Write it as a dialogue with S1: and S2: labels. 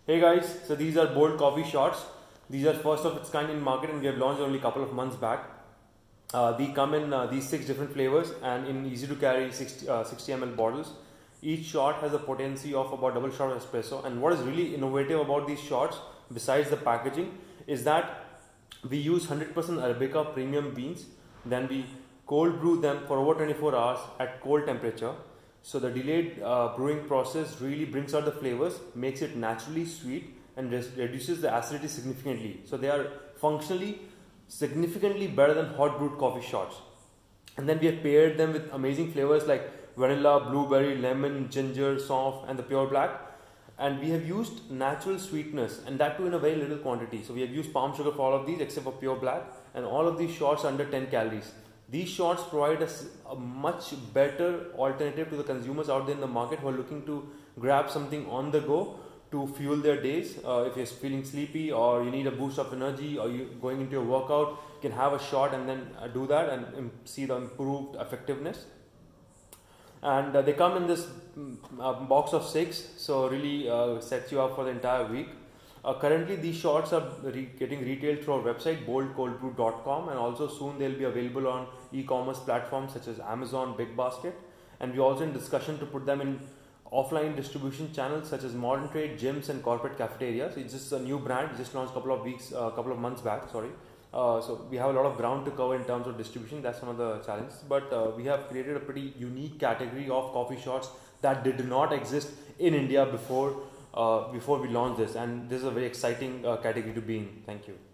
S1: Hey guys, so these are bold coffee shots. These are first of its kind in market and we have launched only a couple of months back. They come in these 6 different flavors and in easy to carry 60 ml bottles. Each shot has a potency of about double shot of espresso, and what is really innovative about these shots besides the packaging is that we use 100% Arabica premium beans, then we cold brew them for over 24 hours at cold temperature. So the delayed brewing process really brings out the flavors, makes it naturally sweet and reduces the acidity significantly. So they are functionally significantly better than hot brewed coffee shots. And then we have paired them with amazing flavors like vanilla, blueberry, lemon, ginger, soft and the pure black. And we have used natural sweetness, and that too in a very little quantity. So we have used palm sugar for all of these except for pure black, and all of these shots are under 10 calories. These shots provide us a much better alternative to the consumers out there in the market who are looking to grab something on the go to fuel their days. If you're feeling sleepy or you need a boost of energy or you're going into a workout, you can have a shot and then do that and see the improved effectiveness. And they come in this box of 6, so really sets you up for the entire week. Currently these shots are getting retailed through our website cold-brewed.com, and also soon they'll be available on e-commerce platforms such as Amazon, Big Basket, and we're also in discussion to put them in offline distribution channels such as modern trade, gyms and corporate cafeterias. It's just a new brand, just launched a couple of months back, sorry. So we have a lot of ground to cover in terms of distribution. That's one of the challenges, but we have created a pretty unique category of coffee shots that did not exist in India before we launched this, and this is a very exciting category to be in. Thank you.